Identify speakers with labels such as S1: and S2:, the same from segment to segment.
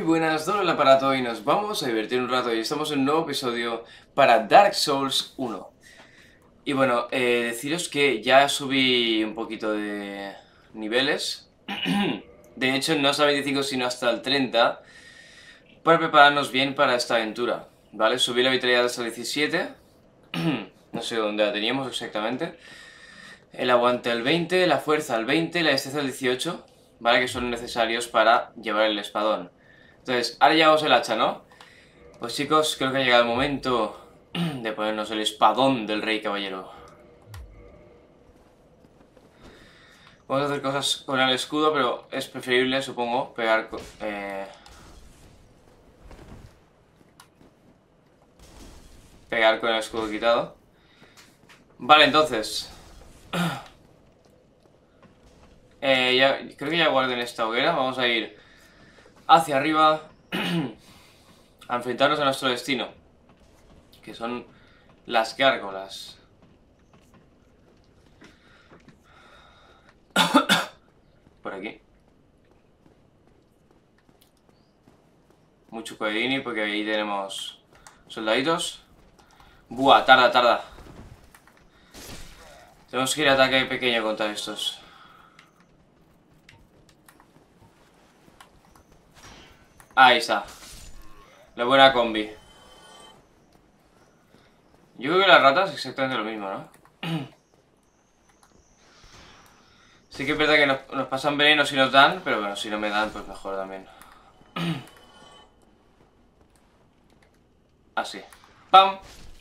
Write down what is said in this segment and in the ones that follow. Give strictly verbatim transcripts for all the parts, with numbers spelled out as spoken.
S1: Muy buenas, doble el aparato y nos vamos a divertir un rato y estamos en un nuevo episodio para Dark Souls uno. Y bueno, eh, deciros que ya subí un poquito de niveles. De hecho, no hasta el veinticinco sino hasta el treinta, para prepararnos bien para esta aventura, ¿vale? Subí la vitalidad hasta el diecisiete, no sé dónde la teníamos exactamente. El aguante al veinte, la fuerza al veinte, la destreza al dieciocho, ¿vale? Que son necesarios para llevar el espadón. Entonces, ahora llevamos el hacha, ¿no? Pues chicos, creo que ha llegado el momento de ponernos el espadón del rey caballero. Vamos a hacer cosas con el escudo, pero es preferible, supongo, pegar con... Eh, pegar con el escudo quitado. Vale, entonces... Eh, ya, creo que ya guarden esta hoguera. Vamos a ir hacia arriba a enfrentarnos a nuestro destino, que son las gárgolas. Por aquí. Mucho coedini porque ahí tenemos soldaditos. Buah, tarda, tarda. Tenemos que ir a ataque pequeño contra estos. Ahí está. La buena combi. Yo creo que las ratas es exactamente lo mismo, ¿no? Sí que es verdad que nos, nos pasan veneno si nos dan, pero bueno, si no me dan, pues mejor también. Así. ¡Pam!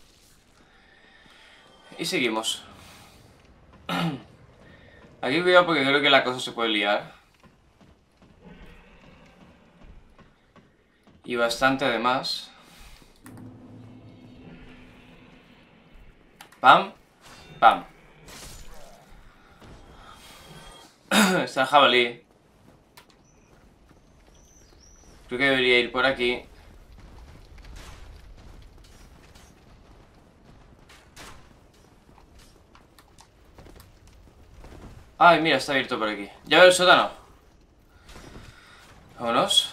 S1: Y seguimos. Aquí cuidado porque creo que la cosa se puede liar. Y bastante además. ¡Pam! ¡Pam! Está el jabalí. Creo que debería ir por aquí. Ay, mira, está abierto por aquí. Ya veo el sótano. Vámonos.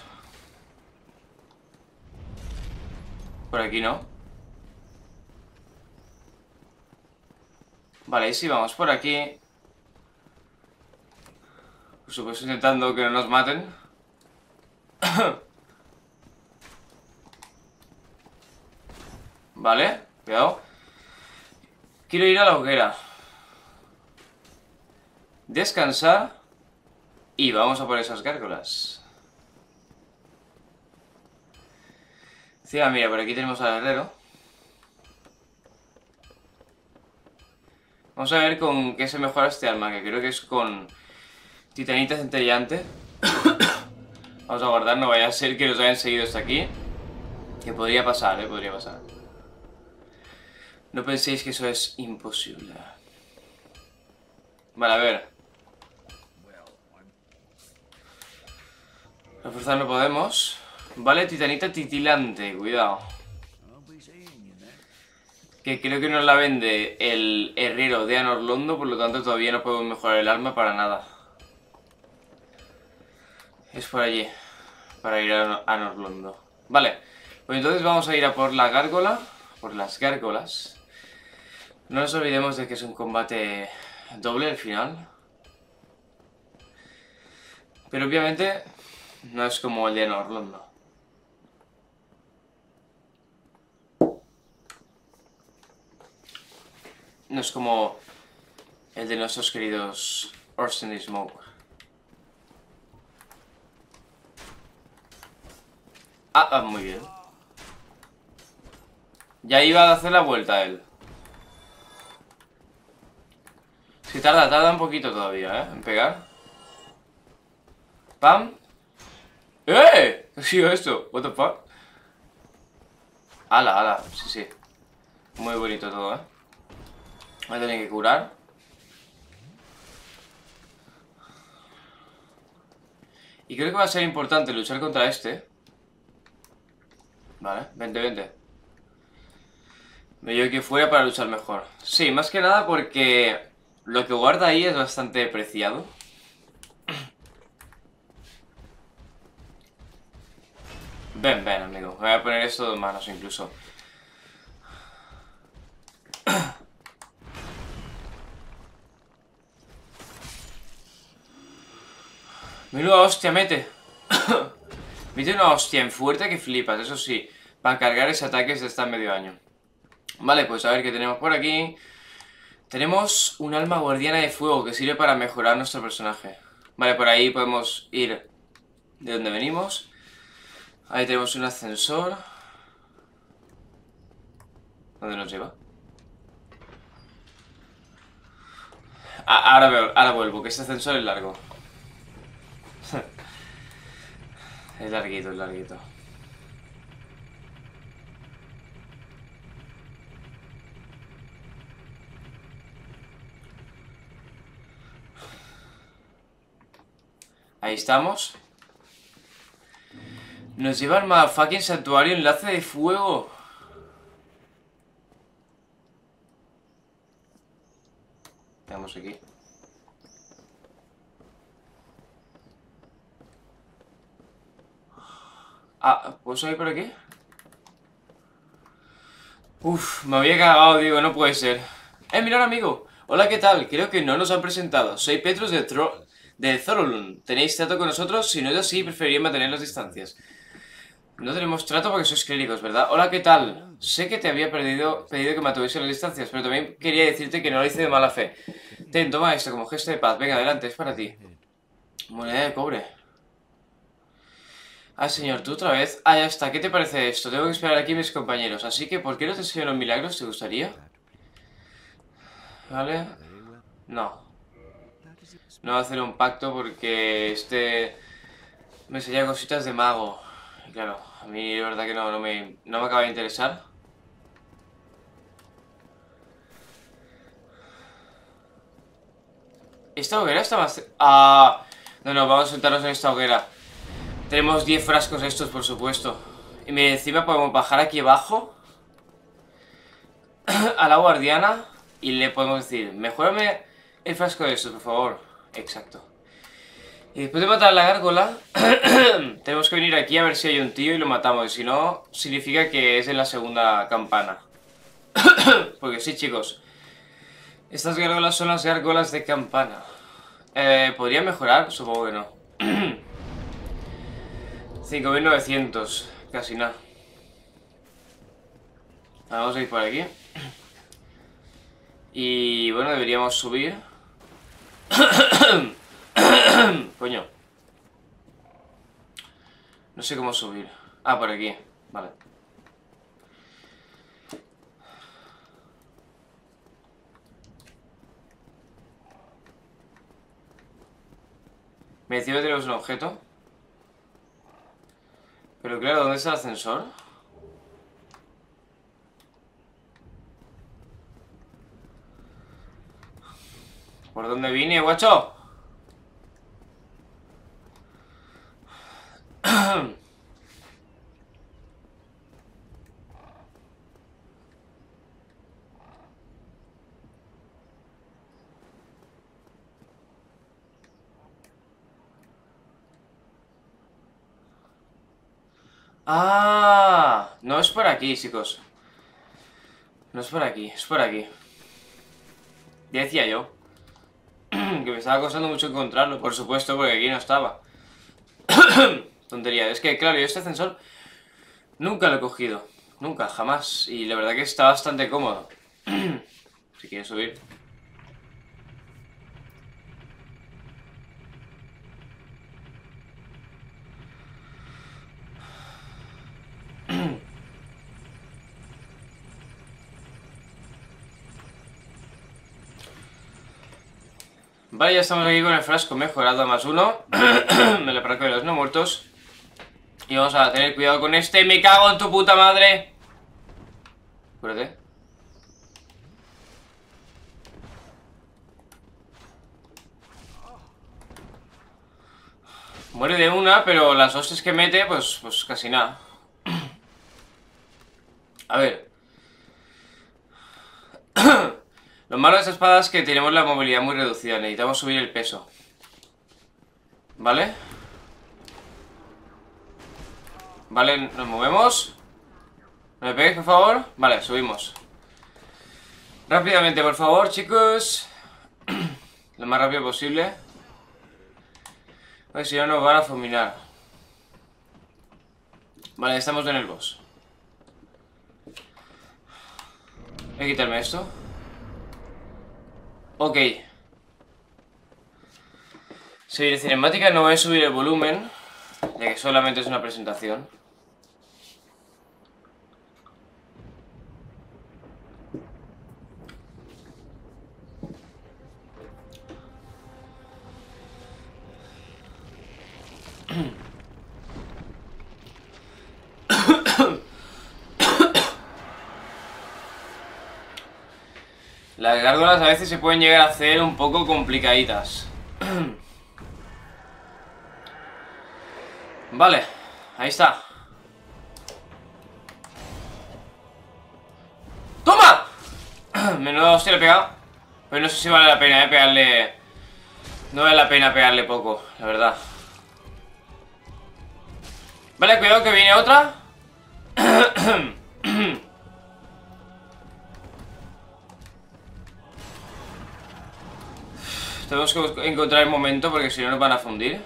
S1: Por aquí no. Vale, y si vamos por aquí. Por supuesto intentando que no nos maten. Vale, cuidado. Quiero ir a la hoguera. Descansar. Y vamos a por esas gárgolas. Sí, mira, por aquí tenemos al herrero. Vamos a ver con qué se mejora este arma, que creo que es con titanita centellante. Vamos a guardar, no vaya a ser que nos hayan seguido hasta aquí. Que podría pasar, eh, podría pasar. No penséis que eso es imposible. Vale, a ver. Reforzar no podemos. Vale, titanita titilante, cuidado. Que creo que nos la vende el herrero de Anor Londo, por lo tanto todavía no podemos mejorar el arma para nada. Es por allí, para ir a Anor Londo. Vale, pues entonces vamos a ir a por la gárgola, por las gárgolas. No nos olvidemos de que es un combate doble al final. Pero obviamente no es como el de Anor Londo. No es como el de nuestros queridos Orson y Smoke. Ah, ah, muy bien. Ya iba a hacer la vuelta él. Si tarda, tarda un poquito todavía, ¿eh? En pegar. ¡Pam! ¡Eh! ¿Qué ha sido esto? ¿What the fuck? ¡Hala, hala! Sí, sí. Muy bonito todo, ¿eh? Me tienen que curar. Y creo que va a ser importante luchar contra este. Vale, vente, vente. Me llevo aquí fuera para luchar mejor. Sí, más que nada porque lo que guarda ahí es bastante preciado. Ven, ven, amigo. Me voy a poner esto de manos incluso. Menuda hostia, mete. Mete una hostia en fuerte que flipas, eso sí. Para cargar ese ataque desde está medio año. Vale, pues a ver qué tenemos por aquí. Tenemos un alma guardiana de fuego que sirve para mejorar nuestro personaje. Vale, por ahí podemos ir de donde venimos. Ahí tenemos un ascensor. ¿Dónde nos lleva? Ah, ahora, veo, ahora vuelvo, que este ascensor es largo. Es larguito, es larguito. Ahí estamos. Nos lleva al motherfucking santuario enlace de fuego. Veamos aquí. Ah, ¿puedo salir por aquí? Uf, me había cagado, digo, no puede ser. Eh, mirad, amigo. Hola, ¿qué tal? Creo que no nos han presentado. Soy Petrus de, Tro de Thorolun. ¿Tenéis trato con nosotros? Si no es así, preferiría mantener las distancias. No tenemos trato porque sois clérigos, ¿verdad? Hola, ¿qué tal? Sé que te había perdido, pedido que mantuviese las distancias, pero también quería decirte que no lo hice de mala fe. Ten, toma esto como gesto de paz. Venga, adelante, es para ti. Moneda de cobre. Ah, señor, ¿tú otra vez? Ah, ya está. ¿Qué te parece esto? Tengo que esperar aquí a mis compañeros. Así que, ¿por qué no te enseño los milagros? ¿Te gustaría? ¿Vale? No. No voy a hacer un pacto porque este me enseña cositas de mago. Y claro, a mí la verdad que no, no, me, no me acaba de interesar. Esta hoguera está más... Ah, no, no, vamos a sentarnos en esta hoguera. Tenemos diez frascos estos, por supuesto. Y me, encima podemos bajar aquí abajo a la guardiana y le podemos decir, mejórame el frasco de estos, por favor. Exacto. Y después de matar a la gárgola, tenemos que venir aquí a ver si hay un tío y lo matamos. Y si no, significa que es en la segunda campana. Porque sí, chicos. Estas gárgolas son las gárgolas de campana. Eh, ¿Podría mejorar? Supongo que no. cinco mil novecientos. Casi nada. Vamos a ir por aquí. Y bueno, deberíamos subir. Coño. No sé cómo subir. Ah, por aquí. Vale. Me decía que tenemos un objeto. Pero claro, ¿dónde está el ascensor? ¿Por dónde vine, guacho? Ah, no es por aquí, chicos. No es por aquí, es por aquí. Ya decía yo que me estaba costando mucho encontrarlo, por supuesto, porque aquí no estaba. Tontería, es que claro, yo este ascensor nunca lo he cogido. Nunca, jamás. Y la verdad que está bastante cómodo. Si quieres subir. Vale, ya estamos aquí con el frasco mejorado a más uno. Me lo parco de los no muertos. Y vamos a tener cuidado con este. ¡Me cago en tu puta madre! Cúrate. Muere de una, pero las hostias que mete, pues, pues casi nada. A ver. Lo malo de esta espada es que tenemos la movilidad muy reducida. Necesitamos subir el peso. ¿Vale? Vale, nos movemos. ¿No me pegues, por favor? Vale, subimos. Rápidamente, por favor, chicos. Lo más rápido posible. Porque si no nos van a fulminar. Vale, estamos en el boss. Voy a quitarme esto. Ok. Seguir cinemática, no voy a subir el volumen, ya que solamente es una presentación. Las gárgolas a veces se pueden llegar a hacer un poco complicaditas. Vale, ahí está. ¡Toma! Menudo hostia le he pegado. Pero no sé si vale la pena, eh, pegarle. No vale la pena pegarle poco, la verdad. Vale, cuidado que viene otra. Tenemos que encontrar el momento porque si no nos van a fundir.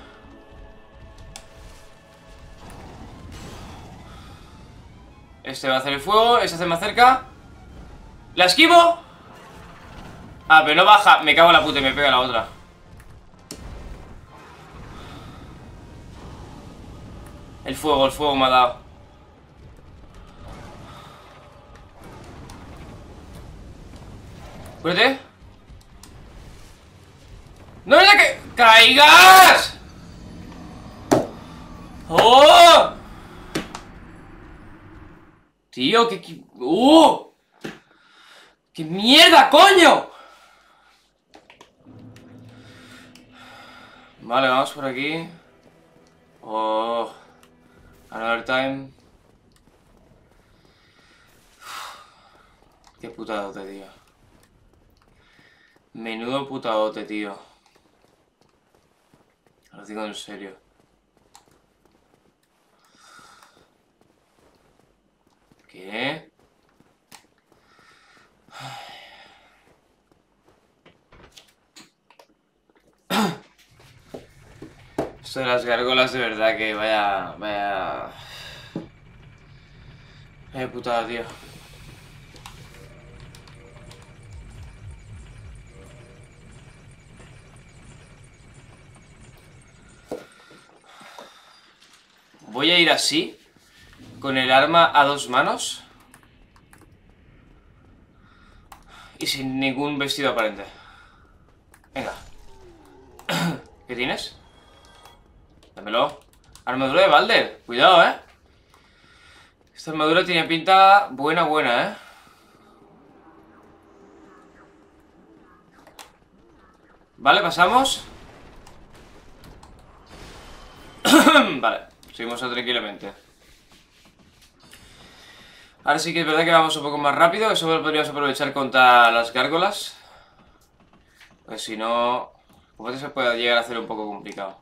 S1: Este va a hacer el fuego, este hace más cerca. ¡La esquivo! Ah, pero no baja. Me cago en la puta y me pega la otra. El fuego, el fuego me ha dado. Cúrate. ¡No es la que... ¡Caigas! ¡Oh! Tío, que... ¡Uh! ¡Qué mierda, coño! Vale, vamos por aquí. Oh... Another time. Qué putadote, tío. Menudo putadote, tío. Lo digo en serio. ¿Qué? Esto de las gárgolas de verdad que vaya... Vaya... Vaya putada, tío. Voy a ir así, con el arma a dos manos y sin ningún vestido aparente. Venga. ¿Qué tienes? Dámelo. Armadura de Balder. Cuidado, eh. Esta armadura tiene pinta buena, buena, eh. Vale, pasamos. Vale. Seguimos tranquilamente. Ahora sí que es verdad que vamos un poco más rápido. Eso lo podríamos aprovechar contra las gárgolas. Pues si no, como se puede llegar a hacer un poco complicado.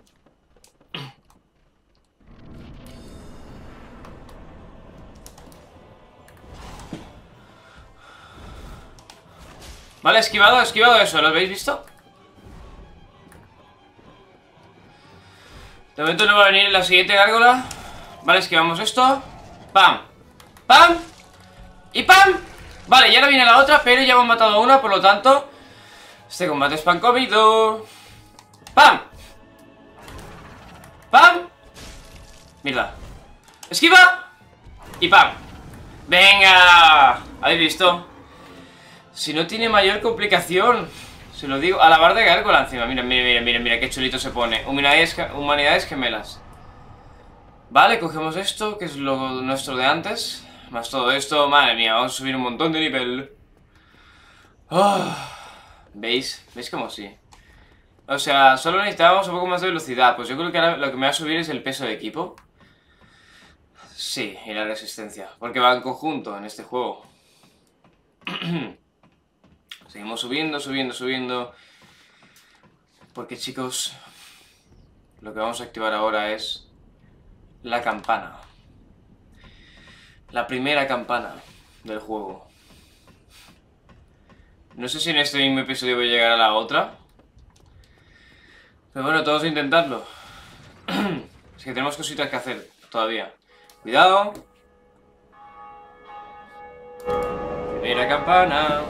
S1: Vale, esquivado, esquivado eso. ¿Lo habéis visto? De momento no va a venir la siguiente gárgola. Vale, esquivamos esto. ¡Pam! ¡Pam! ¡Y pam! Vale, ya no viene la otra, pero ya hemos matado a una, por lo tanto este combate es pan comido. ¡Pam! ¡Pam! Mierda. ¡Esquiva! Y pam. ¡Venga! ¿Habéis visto? Si no tiene mayor complicación, se lo digo. A la barra de gárgola encima. Mira, mira, mira, mira, mira qué chulito se pone. Humanidades, humanidades gemelas. Vale, cogemos esto, que es lo nuestro de antes. Más todo esto, madre mía, vamos a subir un montón de nivel. Oh, ¿veis? ¿Veis cómo sí? O sea, solo necesitábamos un poco más de velocidad. Pues yo creo que ahora lo que me va a subir es el peso de equipo. Sí, y la resistencia. Porque va en conjunto en este juego. Seguimos subiendo, subiendo, subiendo. Porque, chicos, lo que vamos a activar ahora es la campana. La primera campana del juego. No sé si en este mismo episodio voy a llegar a la otra. Pero bueno, todos intentarlo. Es que tenemos cositas que hacer todavía. Cuidado. Primera campana.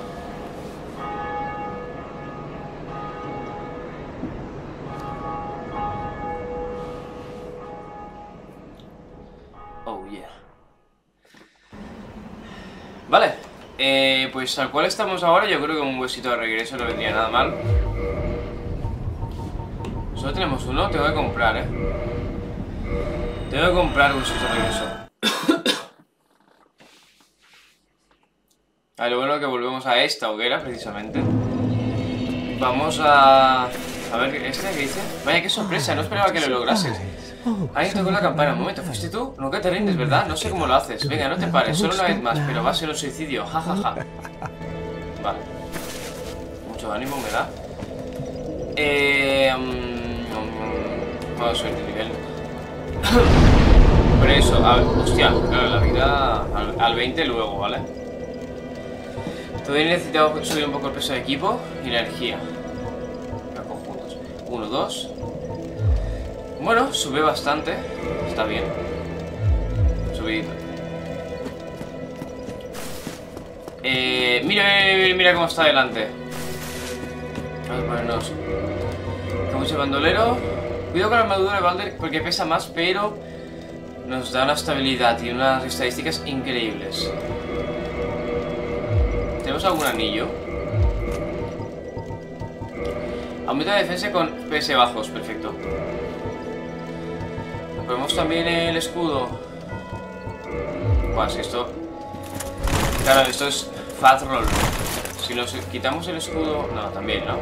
S1: Oh yeah. Vale, eh, pues al cual estamos ahora, yo creo que un huesito de regreso no vendría nada mal. Solo tenemos uno, tengo que comprar, eh. Tengo que comprar huesitos de regreso. A ver, lo bueno es que volvemos a esta hoguera, precisamente. Vamos a... A ver, ¿este qué dice? Vaya, qué sorpresa, no esperaba que lo lograses. Alguien tocó la campana, un momento, ¿fuiste tú? Nunca te rindes, ¿verdad? No sé cómo lo haces. Venga, no te pares, solo una vez más, pero va a ser un suicidio, jajaja. Ja, ja. Vale. Mucho ánimo me da. Eh... Um, vamos a subir de nivel. Por eso, a ver, hostia, claro, la vida al, al veinte luego, ¿vale? Todavía necesitamos subir un poco el peso de equipo y energía. Los conjuntos. Uno, dos. Bueno, sube bastante. Está bien. Subidito. Eh, mira, mira, mira cómo está adelante. Vamos a ponernos. Como el bandolero. Cuidado con la armadura de Balder porque pesa más, pero nos da una estabilidad y unas estadísticas increíbles. ¿Tenemos algún anillo? Aumenta la defensa con P S bajos, perfecto. Ponemos también el escudo. Buah, si esto... Claro, esto es Fat Roll. Si nos quitamos el escudo... No, también, ¿no?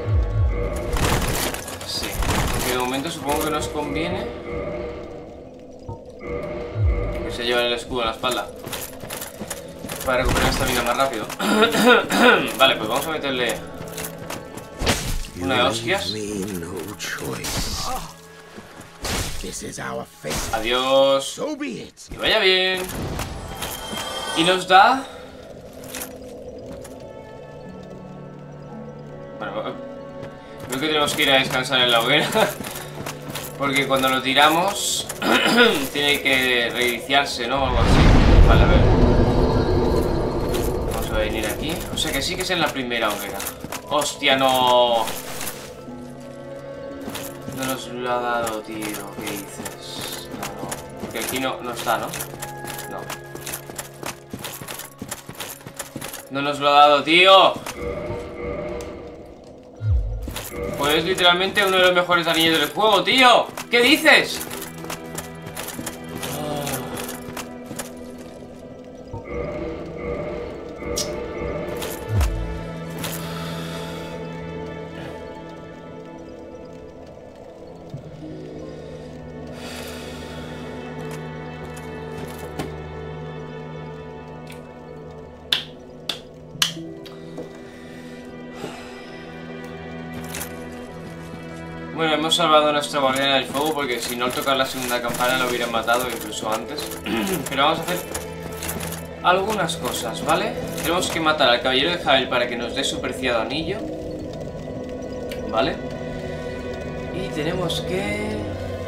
S1: Sí. Aunque de momento supongo que nos conviene que se lleve el escudo a la espalda para recuperar esta vida más rápido. Vale, pues vamos a meterle una de hostias. Adiós. Que vaya bien. Y nos da... Bueno, creo que tenemos que ir a descansar en la hoguera. Porque cuando lo tiramos tiene que reiniciarse, ¿no? O algo así. Vale, a ver. Vamos a venir aquí. O sea que sí que es en la primera hoguera. Hostia, no. No nos lo ha dado, tío. ¿Qué dices? No, no. Porque aquí no, no está, ¿no? No. No nos lo ha dado, tío. Pues es literalmente uno de los mejores anillos del juego, tío. ¿Qué dices? Bueno, hemos salvado a nuestra guardiana del fuego porque si no al tocar la segunda campana lo hubieran matado incluso antes. Pero vamos a hacer algunas cosas, ¿vale? Tenemos que matar al caballero de Havel para que nos dé su preciado anillo, ¿vale? Y tenemos que...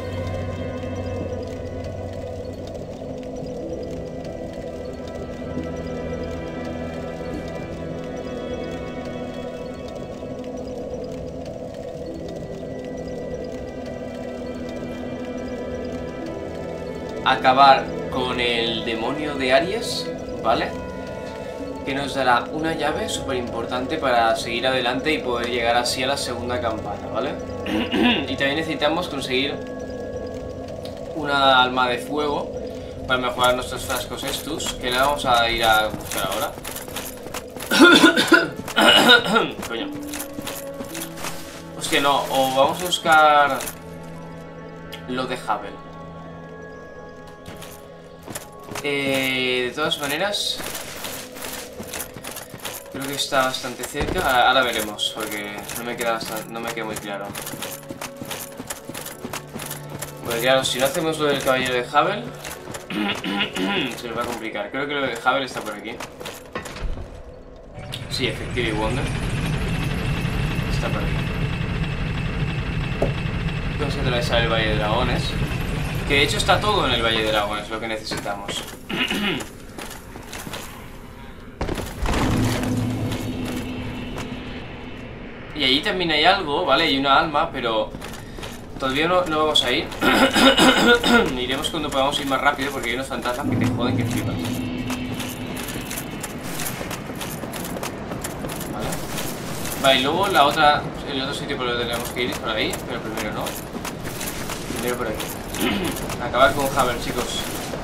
S1: acabar con el demonio de Aries, ¿vale? Que nos dará una llave súper importante para seguir adelante y poder llegar así a la segunda campana, ¿vale? Y también necesitamos conseguir una alma de fuego para mejorar nuestros frascos estos, que le vamos a ir a buscar ahora. Coño. Hostia, no, o vamos a buscar lo de Havel. Eh, de todas maneras, creo que está bastante cerca. Ahora veremos, porque no me queda bastante, no me queda muy claro. Pues claro, si no hacemos lo del caballero de Havel, Se nos va a complicar. Creo que lo de Havel está por aquí. Sí, Effective Wonder. Está por aquí. Vamos a atravesar el Valle de Dragones. Que de hecho está todo en el Valle de Dragones, lo que necesitamos. Y allí también hay algo, ¿vale? Hay una alma, pero todavía no, no vamos a ir. Iremos cuando podamos ir más rápido, porque hay unos fantasmas que te joden que flipas. Vale. Vale, y luego la otra, el otro sitio por el que tenemos que ir es por ahí, pero primero no. Primero por aquí. Acabar con Havel, chicos.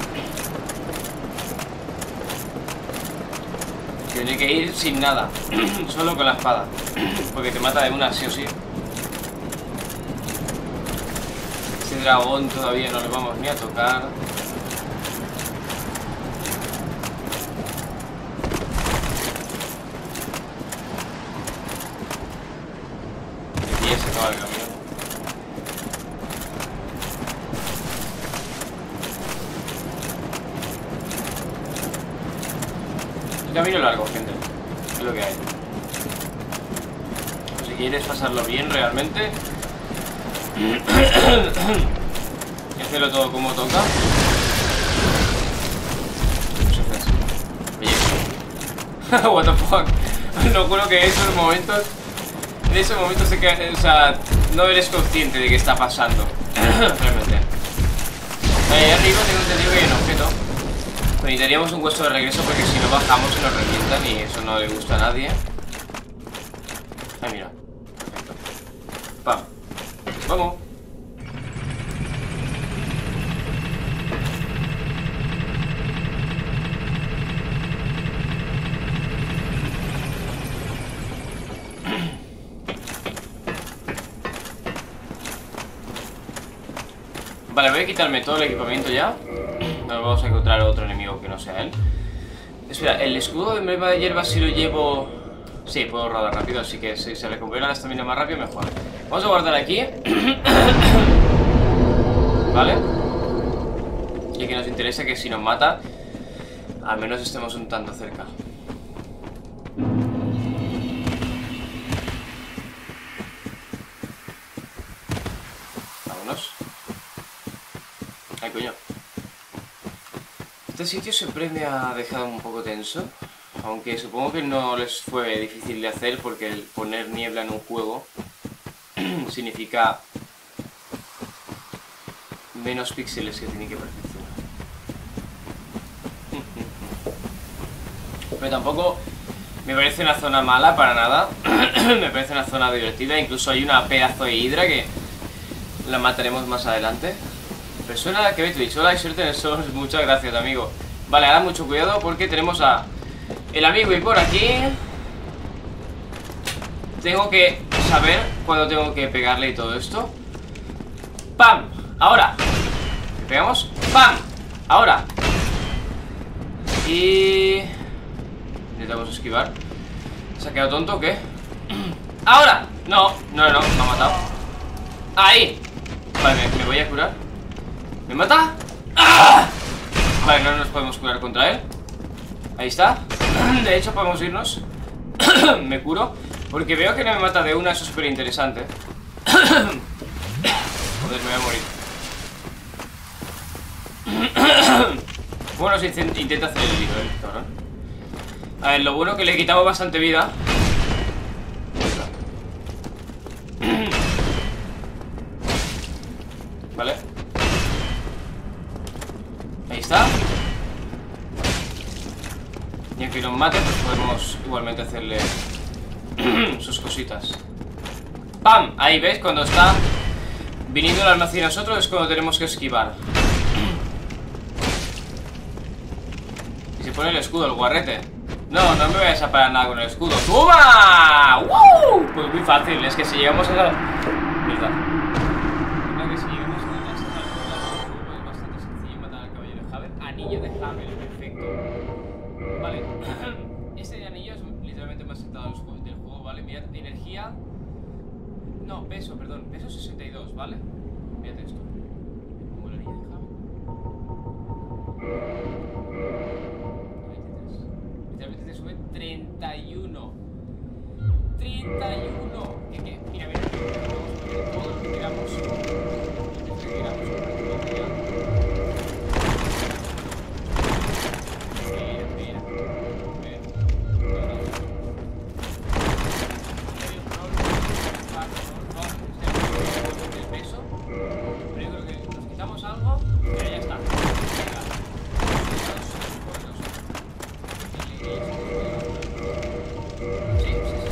S1: Tiene que ir sin nada. Solo con la espada. Porque te mata de una, sí o sí. Este dragón todavía no lo vamos ni a tocar. Aquí ya se acaba el camino. Camino largo, gente. Es lo que hay. Si quieres pasarlo bien realmente, y hacerlo todo como toca. What the fuck. No juro que en esos momentos, en esos momentos se queda, o sea, no eres consciente de qué está pasando. Realmente. Ahí arriba tengo entendido que hay un objeto. Necesitaríamos un hueso de regreso porque si no bajamos y nos revientan y eso no le gusta a nadie. Ah, mira. Perfecto. Pam. Vamos. Vale, voy a quitarme todo el equipamiento ya. Nos vamos a encontrar otro enemigo que no sea él. Espera, el escudo de emblema de hierba si lo llevo... Sí, puedo rodar rápido, así que si se recupera la estamina más rápido, mejor. Vamos a guardar aquí. Vale. Y que nos interesa que si nos mata, al menos estemos un tanto cerca. Vámonos. Ay, coño. Este sitio siempre me ha dejado un poco tenso, aunque supongo que no les fue difícil de hacer porque el poner niebla en un juego significa menos píxeles que tienen que perfeccionar. Pero tampoco me parece una zona mala para nada. Me parece una zona divertida, incluso hay una pedazo de hidra que la mataremos más adelante. Persona que ve Twitch, hola y suerte en el Souls, muchas gracias amigo. Vale, ahora mucho cuidado porque tenemos a el amigo y por aquí tengo que saber cuándo tengo que pegarle y todo esto. ¡Pam! Ahora ¿le pegamos? ¡Pam! Ahora. Y... necesitamos esquivar. ¿Se ha quedado tonto o qué? ¡Ahora! No, no, no, me ha matado. ¡Ahí! Vale, me, me voy a curar. ¿Me mata? ¡Ah! Vale, no nos podemos curar contra él. Ahí está. De hecho podemos irnos. Me curo porque veo que no me mata de una, eso es súper interesante. Joder, me voy a morir. Bueno, se intenta hacer el lío, eh, cabrón. A ver, lo bueno que le he quitado bastante vida. Vale. Ahí está. Y aunque nos mate, pues podemos igualmente hacerle sus cositas. ¡Pam! Ahí, ¿ves? Cuando está viniendo el almacén a nosotros es cuando tenemos que esquivar. Y se pone el escudo, el guarrete. No, no me voy a desaparar nada con el escudo. ¡Toma! ¡Woo! Pues muy fácil, es que si llegamos a la... Mierda. Creo que si llegamos a la... Es bastante sencillo matar al caballero de Havel. Anillo de Havel, perfecto. Vale. Este anillo es literalmente más sentado del juego, ¿vale? Mirad, energía... No, peso, perdón. Peso sesenta y dos, ¿vale? Mirad esto. Pongo el anillo de Havel. Literalmente te sube treinta y uno. treinta y uno. ¿Qué, qué? Mira, mira, vamos a poner todo lo que queramos. Lo que queramos con la tecnología. Mira, mira. Mira. Hay un rol, el peso. Pero yo creo que nos quitamos algo y ya está. Venga. Sí, sí, sí.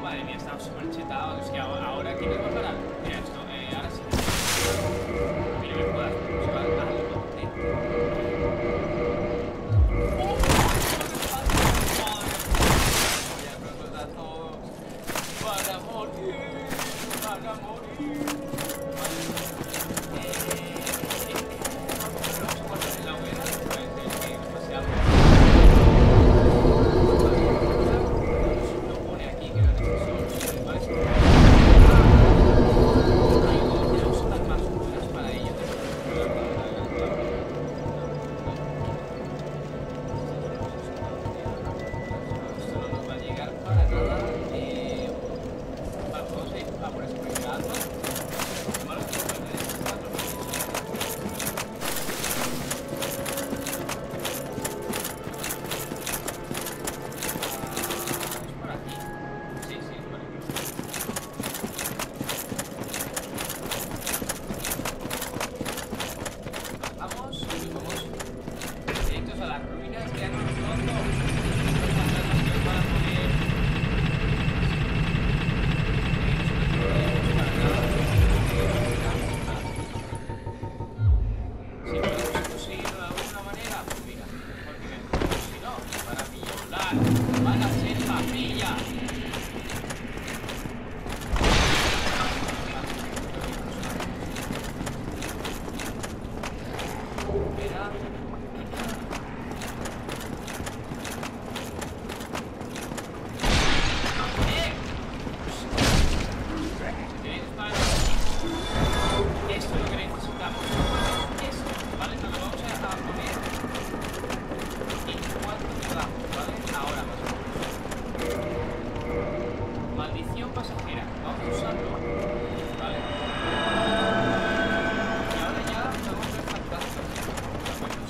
S2: súper chetado. Es que ahora, ahora ¿quién nos va a parar? Mira esto, eh, ahora sí. Mira.
S1: me jodas, se va al potente. Para morir, para morir. Vamos a guardar en la hoguera, puede ser que paseamos. Lo pone aquí que no es eso, ¿vale? Tenemos armas buenas para ello. Esto no nos va a llegar para nada. Eh, vamos a ir a por esa primera arma. Vale, pues voy a tener cuatro minutos. ¿Es por aquí? Sí, sí, por aquí. Vamos, y vamos directos a las ruinas que han roto. Los fantasmas que van a poner. Si podemos conseguirlo de alguna manera, pues mira, mejor que mejor. Si no, van a pillar, van a ser papilla. Espera. ¡Eh! Tenéis para esto es lo que necesitamos. Esto, ¿vale? Nos lo vamos a dejar poner en cuanto podamos, ¿vale? Ahora más o menos. Maldición pasajera. Vamos a usarlo, ¿vale? Y ahora ya vamos a ver fantasmas. Vamos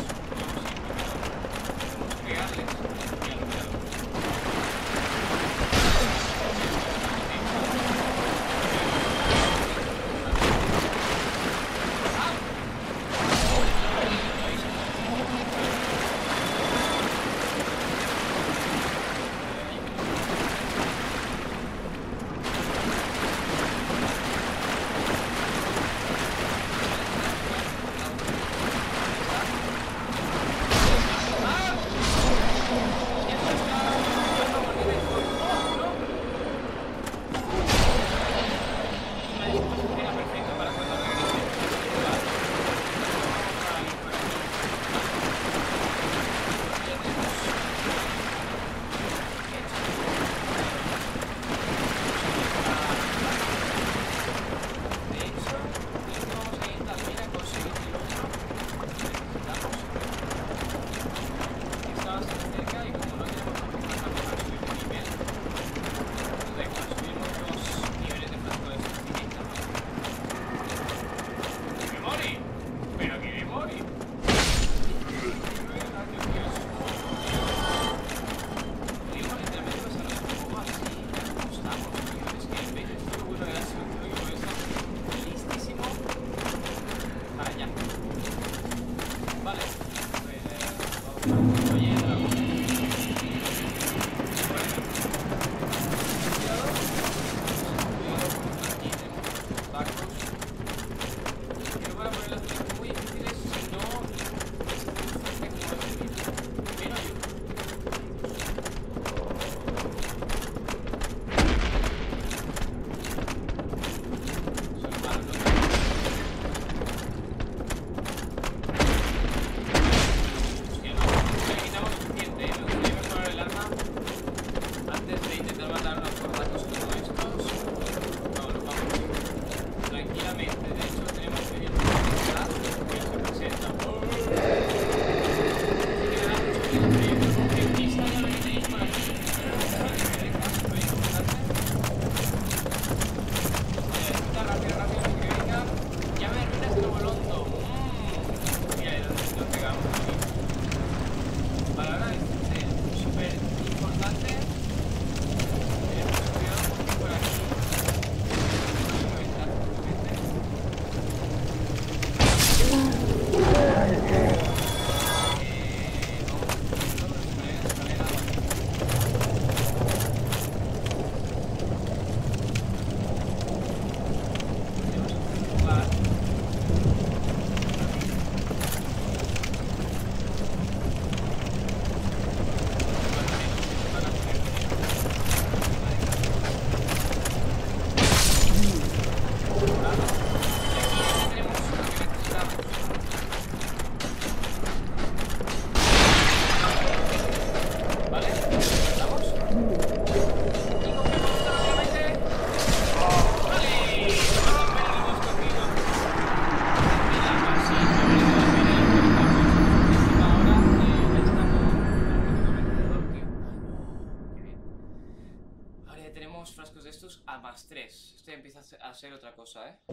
S1: a pegarles. Míralo, míralo. Era perfecto para cuando regrese. De hecho, esto vamos a ir también a conseguir el otro que necesitamos. Está bastante cerca y como no tenemos tampoco una cambio para subir de nivel, da igual, subimos los niveles de flanco de estos directamente. ¡Que me morí! ¡Pero que me morí! Igual literalmente pasarlo un poco así, ya como estamos, tío. Es que veis, esto es lo bueno de la selección que puede estar listísimo para allá. Vale, pues eh, vamos a oye, la voz. Cuidado, aquí tenemos los barcos. Que no van a poner las cosas muy difíciles si no cerca como va a subir. Pero yo. Son malos, ¿no? Hostia, no. Le quitamos suficiente, ¿eh? Me gustaría mejorar el arma antes de intentar matar a unos formatos como estos. Vamos, vamos. Tranquilamente, de hecho tenemos que ir a la que se presenta. Así que nada, esta ya la que tenéis por aquí. Podéis comenzarse. Está rápido, rápido, que venga. Ya me ruinas de nuevo londo. Mira, de dónde nos pegamos aquí. Vale, ahora es súper importante. Tenemos cuidado porque por aquí. más tres. Esto ya empieza a ser otra cosa, ¿eh?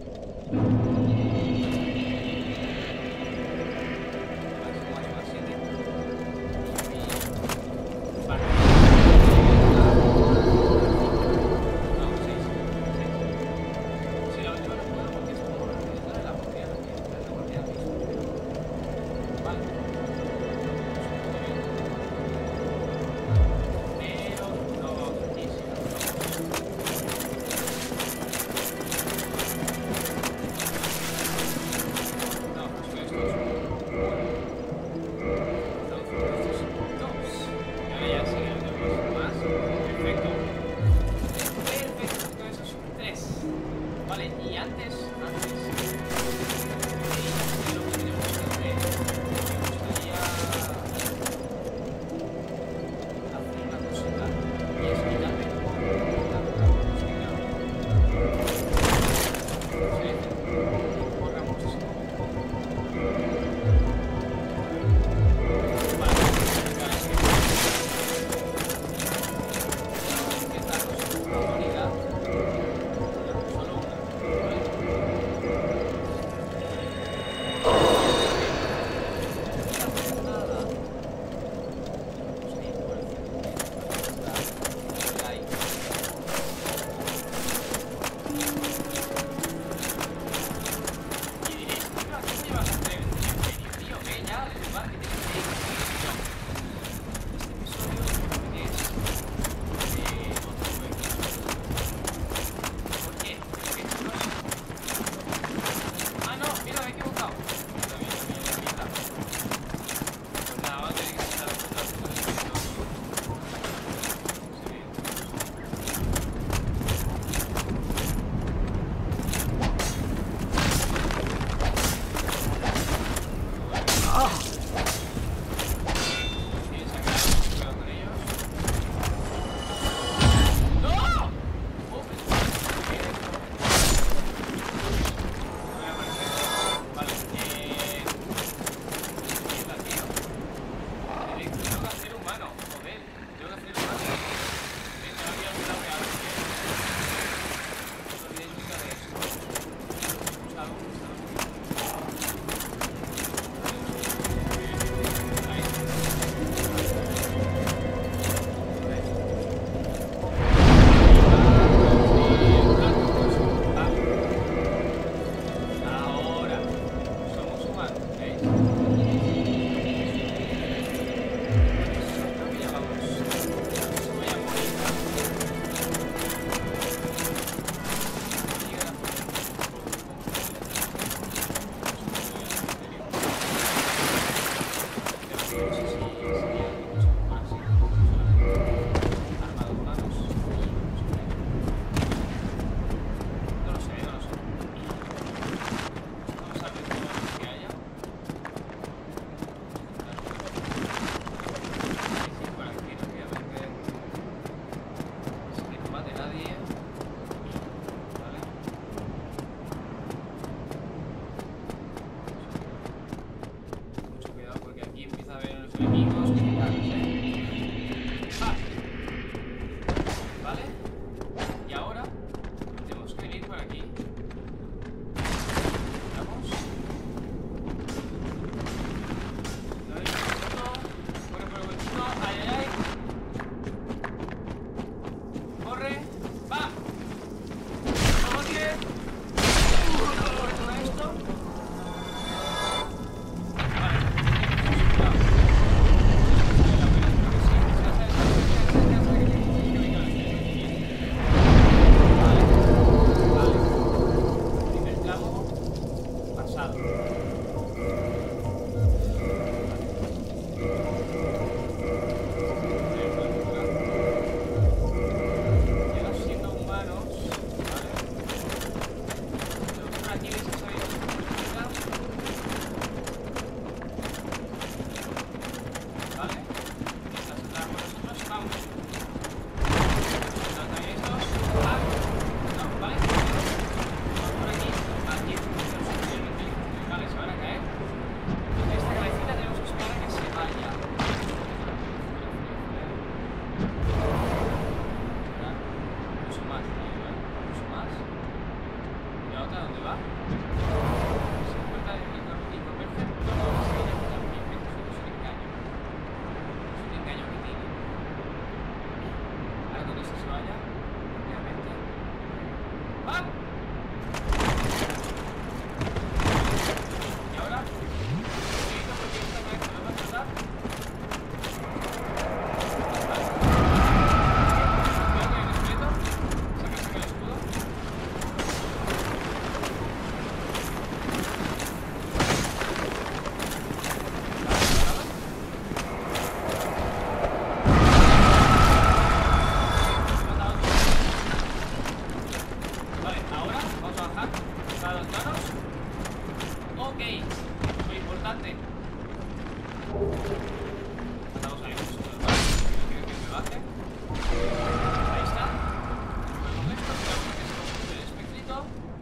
S1: Matamos ahí un segundo, ¿vale? Quiero que me baje. Ahí está. Con esto, quitamos el espectrito.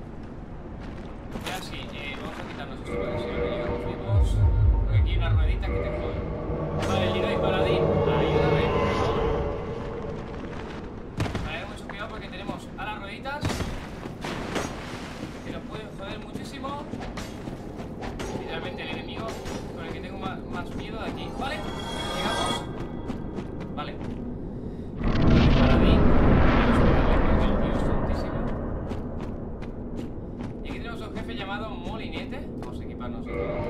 S1: Y así, eh, vamos a quitarnos esto para que si no llegamos vivos. Porque aquí hay una ruedita que te jode. Vale, el Leroy Paladín, ayúdame, por favor. Vale, mucho cuidado porque tenemos a las rueditas que nos pueden joder muchísimo. Literalmente el enemigo con el que tengo más, más miedo de aquí. Vale, llegamos. Vale. El Paladín. Vamos a pegarle porque el tío es tontísimo. Y aquí tenemos un jefe llamado Molinete. Vamos a equiparnos y todo.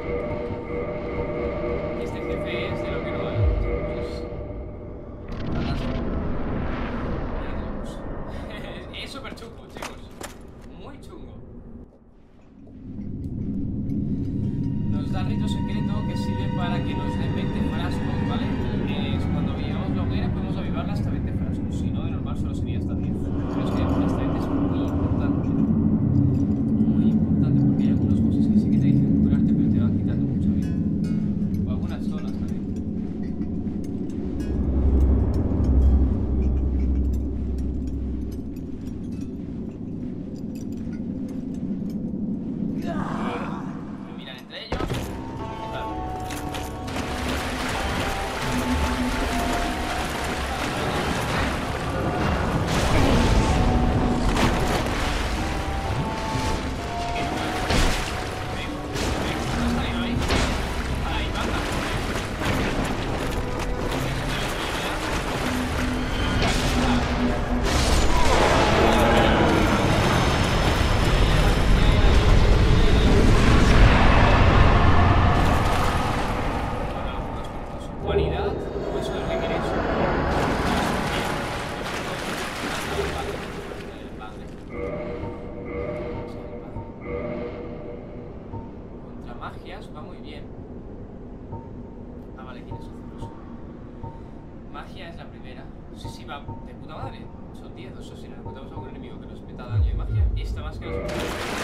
S1: Y este jefe es de lo que no hay. Es fantástico. Ya lo tenemos. Es súper chungo, chicos. Muy chungo. Nos da rito secreto que sirve para que nos den veinte frascos, ¿vale? Es cuando llevamos la hoguera podemos avivarla hasta veinte frascos. Si no, de normal solo sería hasta diez. Pero es que hasta veinte es muy importante. Muy importante porque hay algunas cosas que sí que te dicen curarte, pero te van quitando mucha vida. O algunas zonas también. Me miran entre ellos. ¿Qué tal? Cualidad, pues eso es regreso. El padre. Contra magias va muy bien. Ah, vale, ¿quién es celoso? Magia es la primera. Sí, sí, va de puta madre. Son diez, o sea, si nos encontramos a algún enemigo que nos meta daño de magia, esta más que nos... Vale.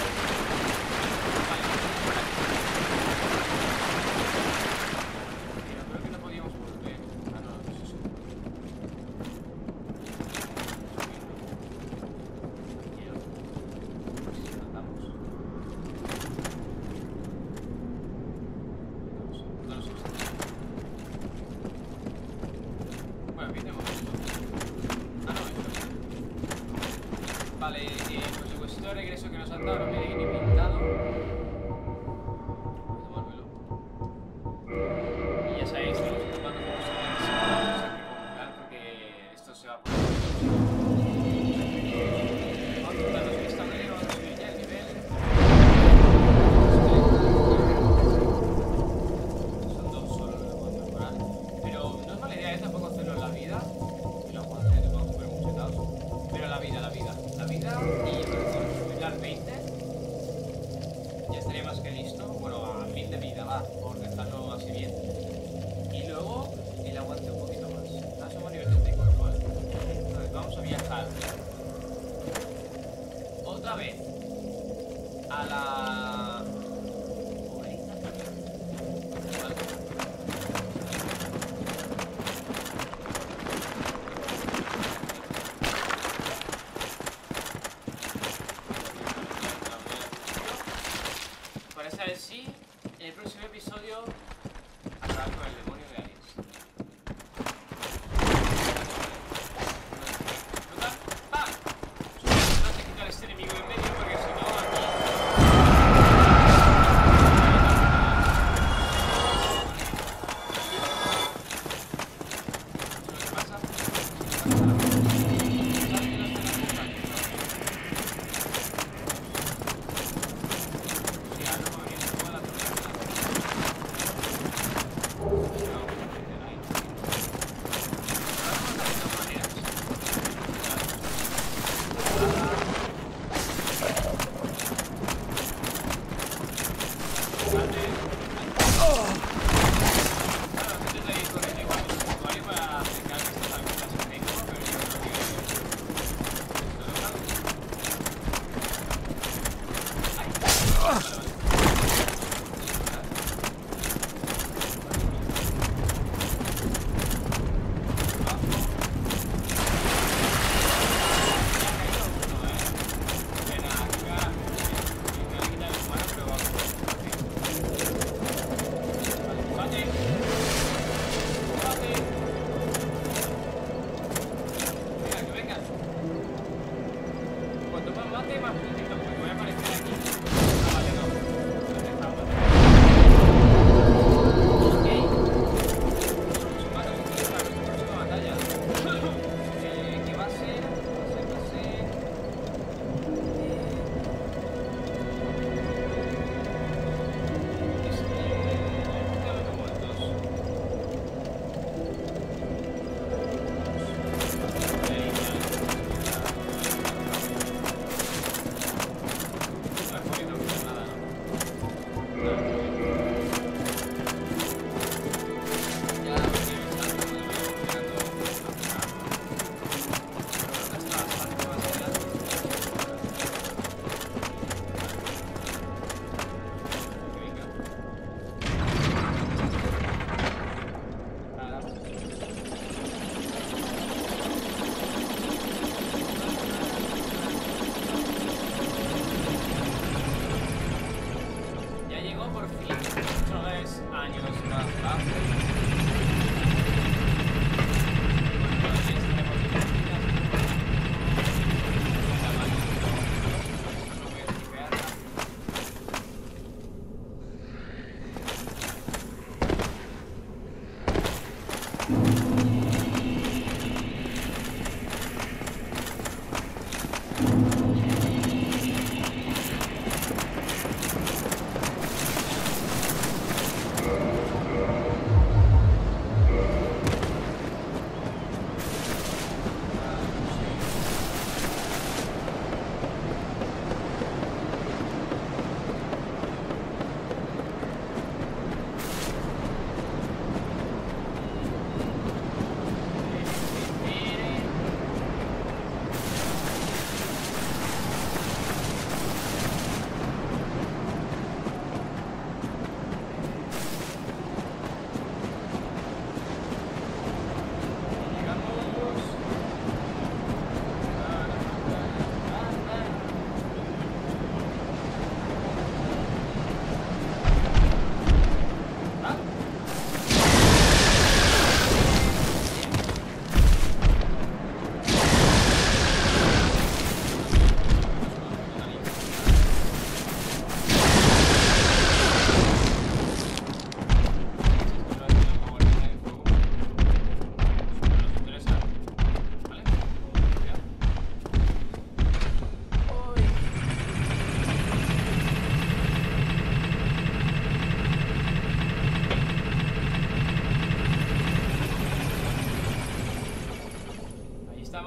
S1: Vale, eh, pues el huesito de regreso que nos han dado no me viene ni pintado. Devuélvelo. Y ya sabéis, tenemos que cuando hacemos el porque esto se va a poner. Vamos a quitarnos el estambre, vamos a subir ya el nivel. Son dos solo, no lo puedo mejorar. Pero no es mala idea, ¿eh? Tampoco hacerlo en la vida. Y lo vamos a hacer, vamos a poner muchos dados. Pero la vida, la vida, la vida y por ejemplo subirla al veinte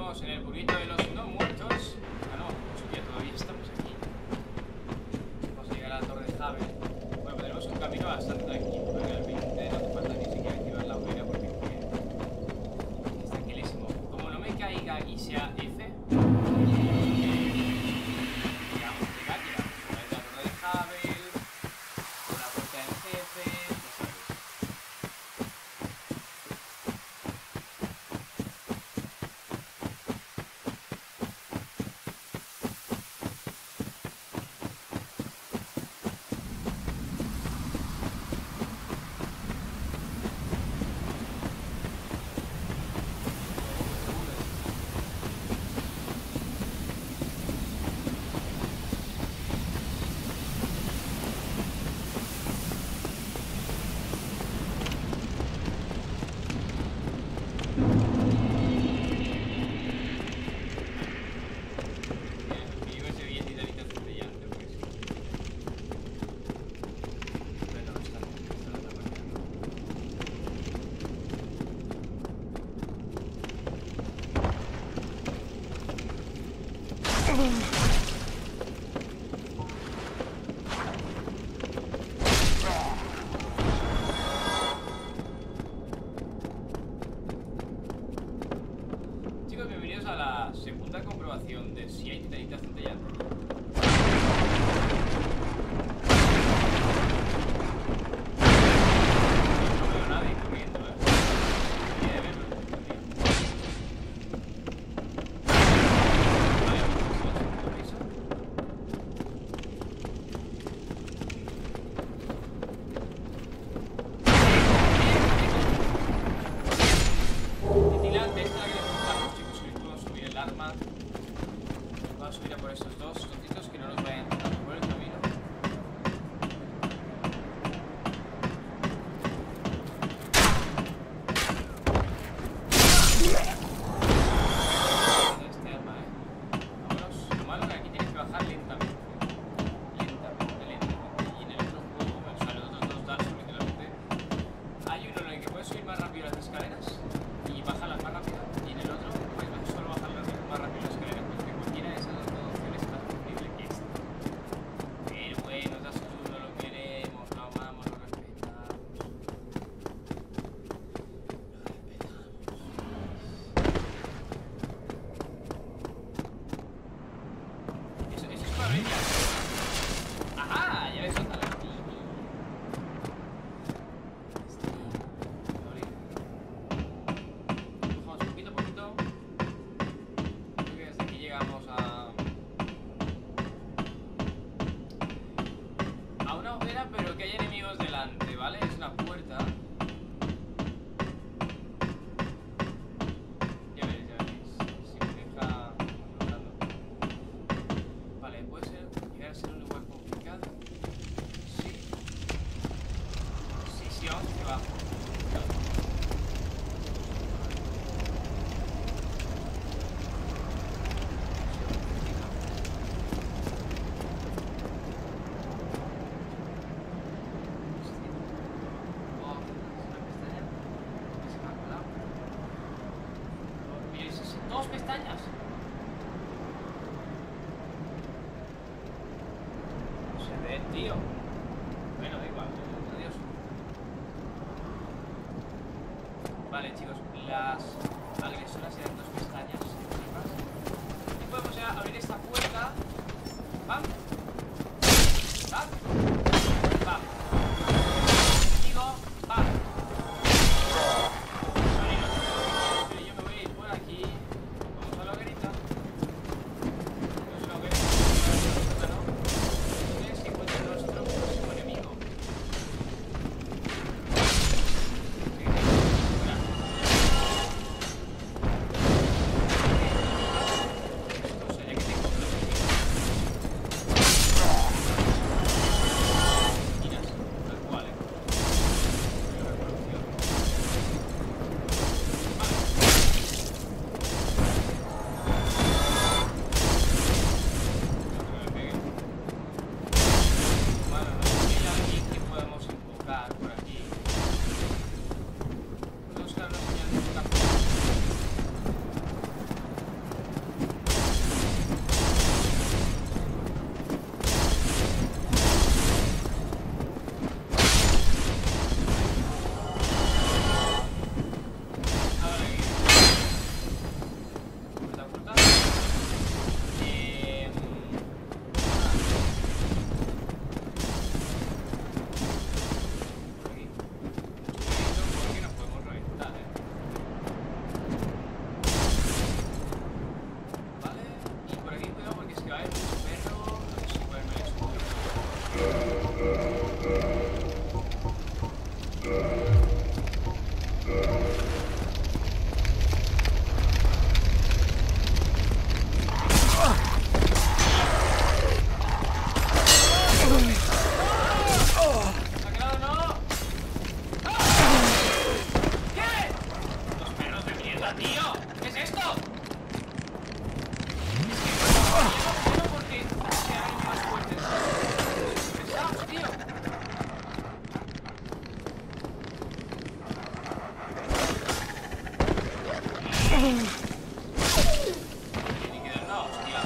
S1: Seguimos en el burrito de los no muertos. Ah, no, pues ya todavía estamos aquí. Vamos a llegar a la Torre de Jave. Bueno, tenemos un camino bastante tranquilo. Realmente no hace falta ni siquiera activar la hoguera porque es tranquilísimo. Como no me caiga y sea F, segunda comprobación de si hay titanita centellante. No veo a nadie corriendo, ¿eh? Debería de verlo. Vale, pues Titilante, esta es la que le preguntamos, chicos, que puedo subir el arma. Vamos a subir a por estos dos tontitos que no nos vayan por el camino. Este arma, eh. Vámonos. Lo malo que aquí tienes que bajar lentamente. Lentamente, lentamente. Y en el otro juego, o sea, los otros dos Dark Souls, literalmente, hay uno en el que puedes subir más rápido las escaleras y bajarlas más rápido, y en el otro puedes solo bajarlas más rápido las escaleras, porque cualquiera de esas dos opciones es más posible que esta. Pero bueno, Dark Souls no lo queremos, lo amamos, lo respetamos. Lo respetamos. Eso, eso es para brillar. ¡Ajá! Ya ves, otra la poquito a poquito. Creo que desde aquí llegamos a a una hoguera, pero que hay enemigos delante, ¿vale? Es una puerta. Ya veréis, ya veréis. Si me deja controlando. Vale, puede ser llegar a ser un lugar complicado. Sí. Sí, sí, vamos hacia abajo. Dos pestañas. Se ve, tío. Bueno, da igual. Adiós. Vale, chicos. Las agresoras eran dos pestañas. Y podemos ya abrir esta puerta. ¡Pam! ¡Pam! ¡Pam! Digo, ¡pam! Yo me voy a ir por aquí. Vamos a la hoguerita. No es una hoguera, ¿no? Es que encuentra nuestro próximo enemigo. Esto sería que tengo otros enemigos. ¡Tío! ¿Qué es esto? Es que no quiero porque se hagan más fuertes. ¡Pesados, tío! Tiene que dar una hostia.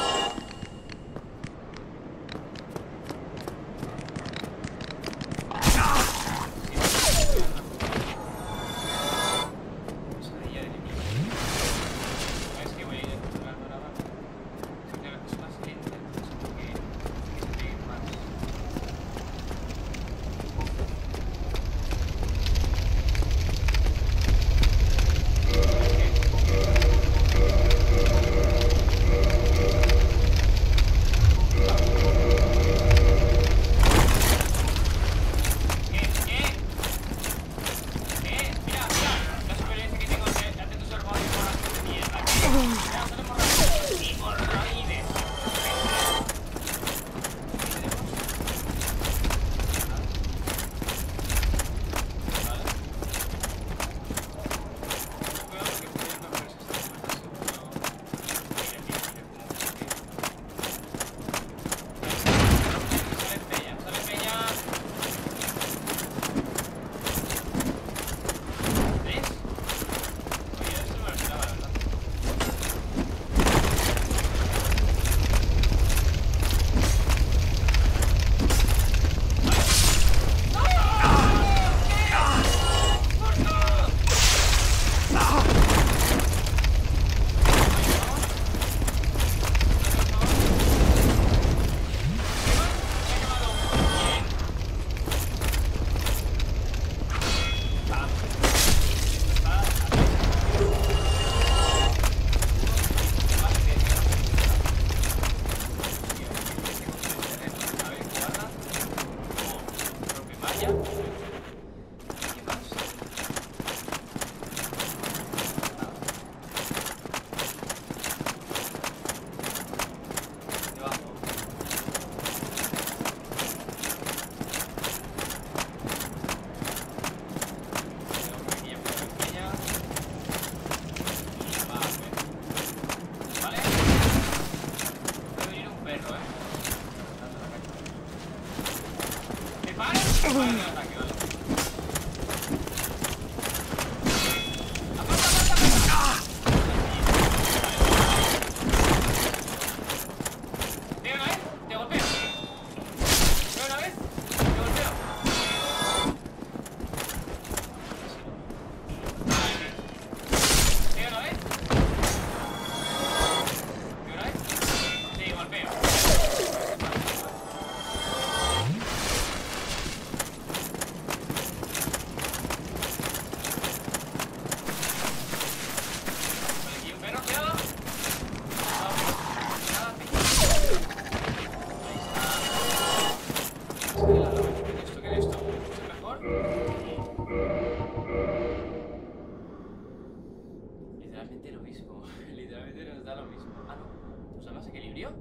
S1: Literalmente lo mismo. Literalmente nos da lo mismo. Ah, no. ¿Nos da más equilibrio?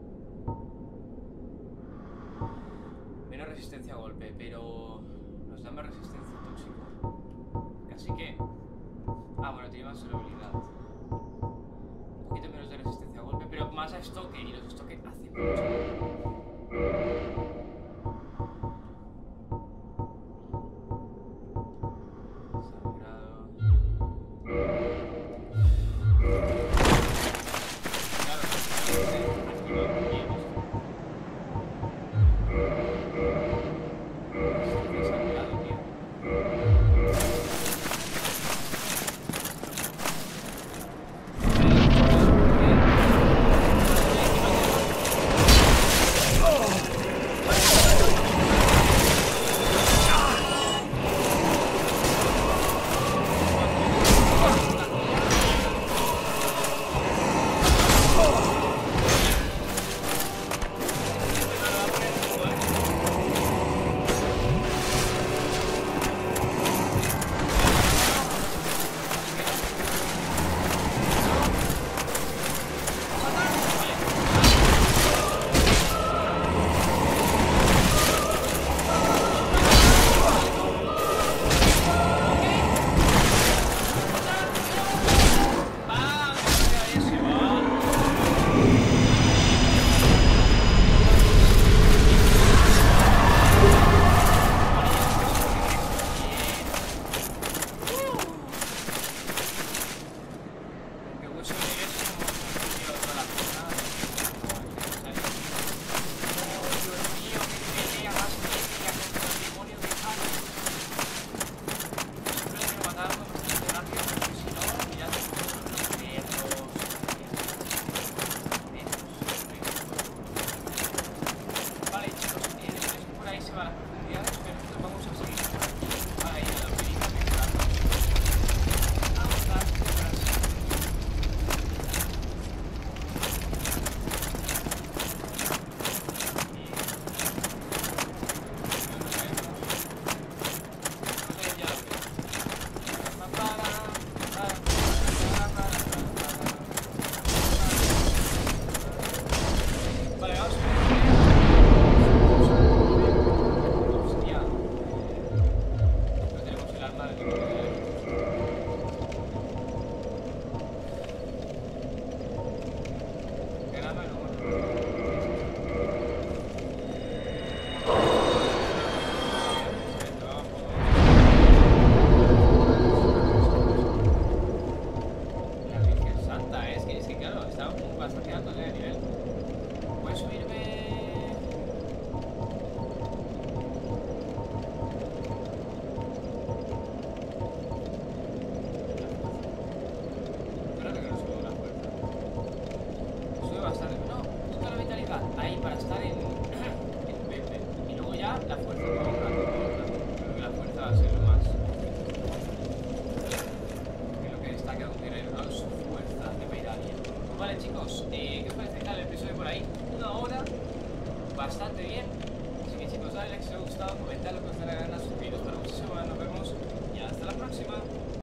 S1: Menos resistencia a golpe, pero nos da más resistencia a tóxico. Así que... Ah, bueno, tiene más durabilidad. Un poquito menos de resistencia a golpe, pero más a estoque. Y los estoques hacen mucho. bastante bien. Así que chicos, dale like si os ha gustado, comentad lo que os dé la gana, suscribiros para muchísimo más, nos vemos y hasta la próxima.